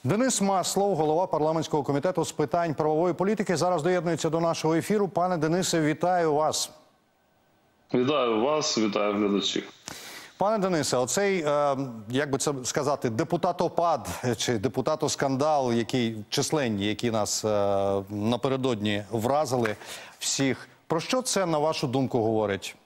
Денис Маслов, голова парламентського комітету з питань правової політики, зараз доєднується до нашого ефіру. Пане Денисе, вітаю вас. Вітаю вас, вітаю глядачів. Пане Денисе, оцей, як би це сказати, депутатопад чи депутатоскандал, численні, які нас напередодні вразили всіх. Про що це, на вашу думку, говорить?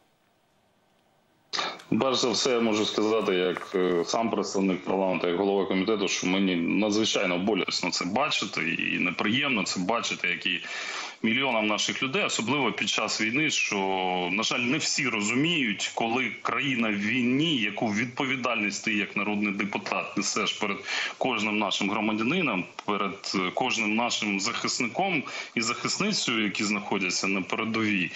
Перш за все, я можу сказати, як сам представник парламенту, як голова комітету, що мені надзвичайно болісно це бачити і неприємно це бачити, які мільйонам наших людей, особливо під час війни, що, на жаль, не всі розуміють, коли країна в війні, яку відповідальність ти як народний депутат несеш перед кожним нашим громадянином, перед кожним нашим захисником і захисницею, які знаходяться на передовій.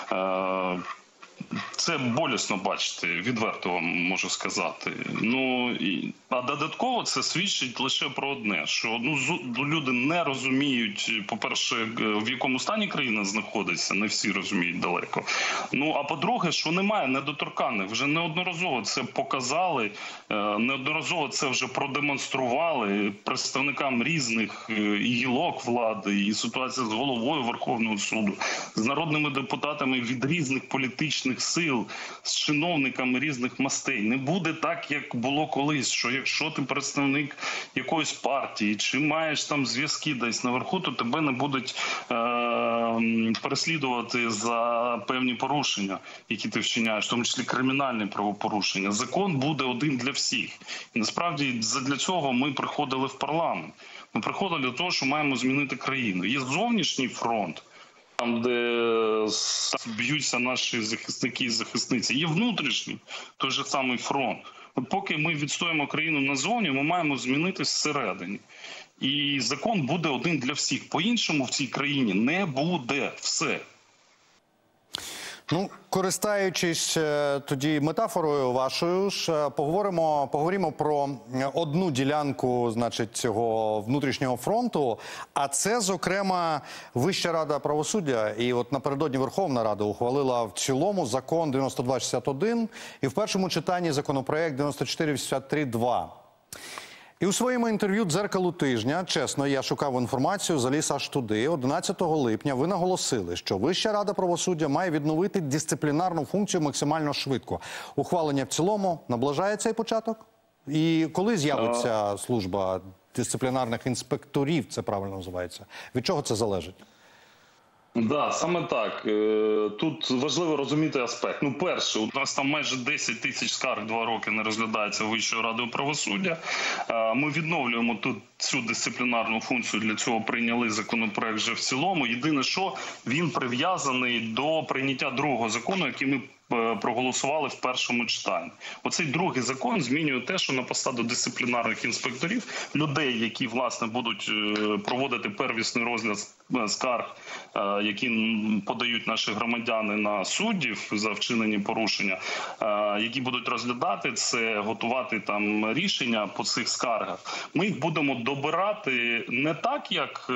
Це болісно бачити, відверто вам можу сказати. А додатково це свідчить лише про одне, що люди не розуміють, по-перше, в якому стані країна знаходиться, не всі розуміють далеко. А по-друге, що немає недоторканних, вже неодноразово це показали, неодноразово це вже продемонстрували представникам різних гілок влади, і ситуація з головою Верховного суду, з народними депутатами від різних політичних сил, з чиновниками різних мастей. Не буде так, як було колись, що якщо ти представник якоїсь партії, чи маєш там зв'язки десь наверху, то тебе не будуть переслідувати за певні порушення, які ти вчиняєш, в тому числі кримінальні правопорушення. Закон буде один для всіх. І насправді для цього ми приходили в парламент. Ми приходили до того, що маємо змінити країну. Є зовнішній фронт, там, де б'ються наші захисники і захисниці. Є внутрішній, той же самий фронт. От поки ми відстоїмо країну назовні, ми маємо змінитись всередині. І закон буде один для всіх. По-іншому в цій країні не буде. Все. Користаючись тоді метафорою вашою ж, поговоримо про одну ділянку, значить, цього внутрішнього фронту, а це, зокрема, Вища рада правосуддя. І от напередодні Верховна Рада ухвалила в цілому закон 9261 і в першому читанні законопроект 9483-2. І у своєму інтерв'ю «Дзеркалу тижня», чесно, я шукав інформацію, заліз аж туди, 11 липня ви наголосили, що Вища рада правосуддя має відновити дисциплінарну функцію максимально швидко. Ухвалення в цілому наближає цей початок? І коли з'явиться служба дисциплінарних інспекторів, це правильно називається? Від чого це залежить? Да, саме так. Тут важливо розуміти аспект. Перше, у нас там майже 10 тисяч скарг 2 роки не розглядається Вищою радою правосуддя. Ми відновлюємо тут цю дисциплінарну функцію, для цього прийняли законопроект вже в цілому. Єдине, що він прив'язаний до прийняття другого закону, який ми проголосували в першому читанні. Оцей другий закон змінює те, що на посаду дисциплінарних інспекторів, людей, які, власне, будуть проводити первісний розгляд скарг, які подають наші громадяни на суддів за вчинені порушення, які будуть розглядати це, готувати там рішення по цих скаргах. Ми їх будемо добирати не так, як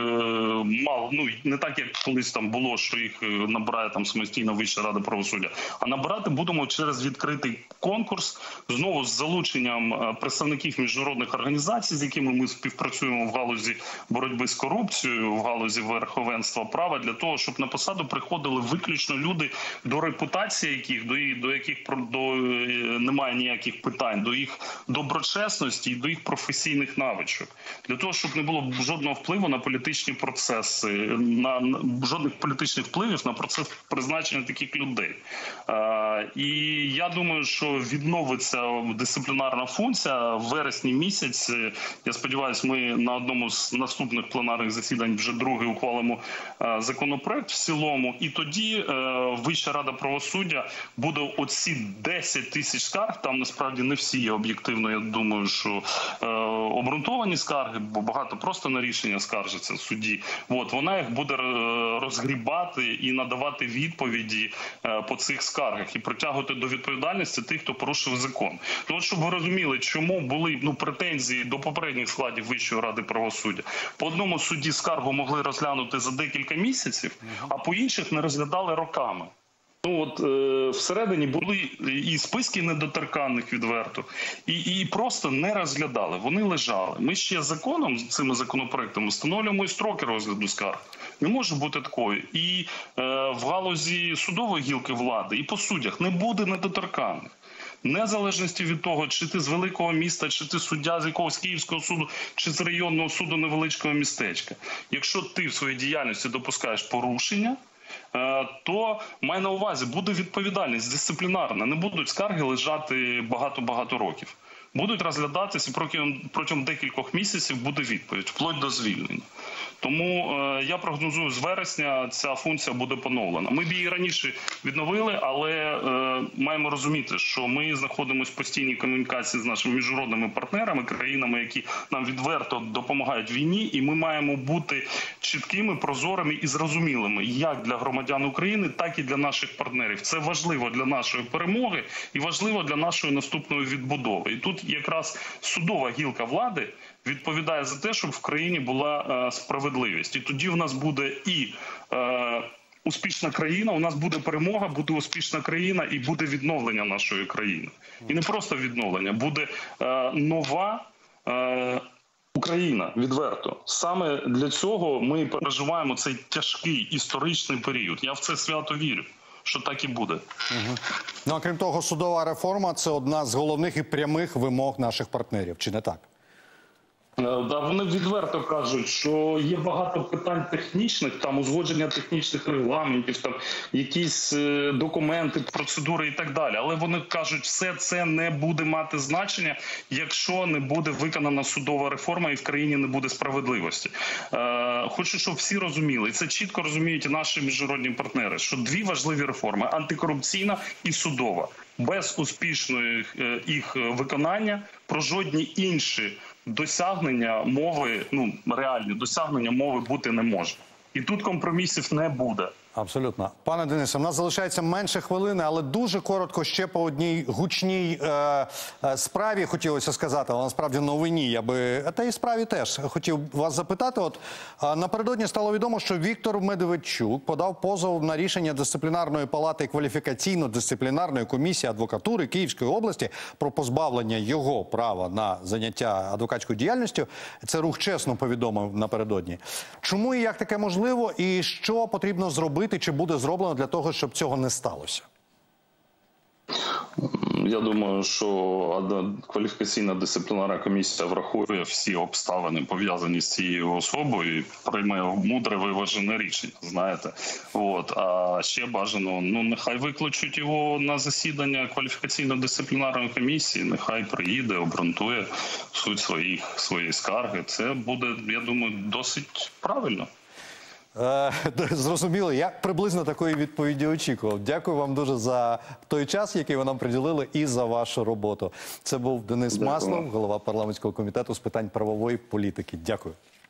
не так, як колись там було, що їх набирає там самостійно Вища рада правосуддя, а набирати будемо через відкритий конкурс, знову з залученням представників міжнародних організацій, з якими ми співпрацюємо в галузі боротьби з корупцією, в галузі верховенства права, для того, щоб на посаду приходили виключно люди, до репутації яких, до яких немає ніяких питань, до їх доброчесності і до їх професійних навичок. Для того, щоб не було жодного впливу на політичні процеси, жодних політичних впливів на процес призначення таких людей. І я думаю, що відновиться дисциплінарна функція в вересні місяці. Я сподіваюся, ми на одному з наступних пленарних засідань вже другий ухвалимо законопроект в цілому. І тоді Вища рада правосуддя буде оці 10 тисяч скарг, там насправді не всі є об'єктивно, я думаю, що обґрунтовані скарги, бо багато просто на рішення скаржиться в суді. Вона їх буде розгрібати і надавати відповіді по цих скаргах і притягувати до відповідальності тих, хто порушив закон. Щоб ви розуміли, чому були претензії до попередніх складів Вищої ради правосуддя. По одному суді скаргу могли розглянути за декілька місяців, а по інших не розглядали роками. Ну от всередині були і списки недоторканних відверто, і просто не розглядали. Вони лежали. Ми ще законом, цими законопроектами, встановлюємо і строки розгляду скарг. Не може бути такої. І в галузі судової гілки влади, і по суддях не буде недоторканних. Незалежності від того, чи ти з великого міста, чи ти суддя з якогось київського суду, чи з районного суду невеличкого містечка. Якщо ти в своїй діяльності допускаєш порушення, то май на увазі, буде відповідальність дисциплінарна. Не будуть скарги лежати багато-багато років. Будуть розглядатися, протягом декількох місяців буде відповідь, вплоть до звільнення. Тому я прогнозую, з вересня ця функція буде поновлена. Ми б її раніше відновили, але маємо розуміти, що ми знаходимося в постійній комунікації з нашими міжнародними партнерами, країнами, які нам відверто допомагають в війні, і ми маємо бути чіткими, прозорими і зрозумілими як для громадян України, так і для наших партнерів. Це важливо для нашої перемоги і важливо для нашої наступної відбудови. І тут якраз судова гілка влади відповідає за те, щоб в країні була справедливість. І тоді в нас буде і успішна країна, у нас буде перемога, буде успішна країна і буде відновлення нашої країни. І не просто відновлення, буде нова Україна, відверто. Саме для цього ми переживаємо цей тяжкий історичний період. Я в це свято вірю, що так і буде. Ну, а крім того, судова реформа – це одна з головних і прямих вимог наших партнерів, чи не так? Да, вони відверто кажуть, що є багато питань технічних, там узгодження технічних регламентів, там якісь документи, процедури і так далі. Але вони кажуть, все це не буде мати значення, якщо не буде виконана судова реформа і в країні не буде справедливості. Хочу, щоб всі розуміли, і це чітко розуміють і наші міжнародні партнери, що дві важливі реформи – антикорупційна і судова. Без успішного їх виконання про жодні інші досягнення мови, реальні досягнення мови бути не може. І тут компромісів не буде. Абсолютно. Пане Денисе, у нас залишається менше хвилини, але дуже коротко ще по одній гучній справі хотілося сказати, але насправді новині. Та і справі теж хотів вас запитати. От напередодні стало відомо, що Віктор Медведчук подав позов на рішення Дисциплінарної палати і кваліфікаційно-дисциплінарної комісії адвокатури Київської області про позбавлення його права на заняття адвокатською діяльністю. Це Рух чесно повідомив напередодні. Чому і як таке можливо, і що потрібно зробити, чи буде зроблено для того, щоб цього не сталося? Я думаю, що кваліфікаційна дисциплінарна комісія врахує всі обставини, пов'язані з цією особою, і прийме мудре виважене рішення, знаєте. А ще бажано, нехай викличуть його на засідання кваліфікаційно-дисциплінарної комісії, нехай приїде, обґрунтує суть своєї скарги. Це буде, я думаю, досить правильно. Зрозуміло, я приблизно такої відповіді очікував. Дякую вам дуже за той час, який ви нам приділили, і за вашу роботу. Це був Денис Маслов, голова парламентського комітету з питань правової політики. Дякую.